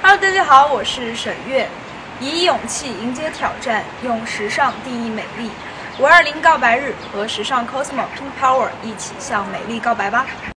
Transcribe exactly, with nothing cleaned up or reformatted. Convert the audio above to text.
Hello， 大家好，我是沈月，以勇气迎接挑战，用时尚定义美丽。五二零告白日，和时尚 Cosmo Pink Power 一起向美丽告白吧！